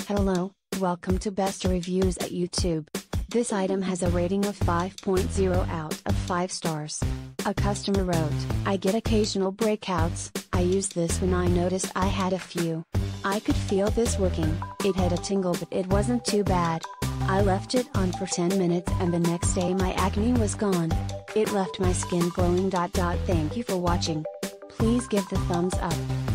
Hello, welcome to Best Reviews at YouTube. This item has a rating of 5.0 out of 5 stars. A customer wrote, I get occasional breakouts. I used this when I noticed I had a few. I could feel this working. It had a tingle but it wasn't too bad. I left it on for 10 minutes and the next day my acne was gone. It left my skin glowing. Thank you for watching. Please give the thumbs up.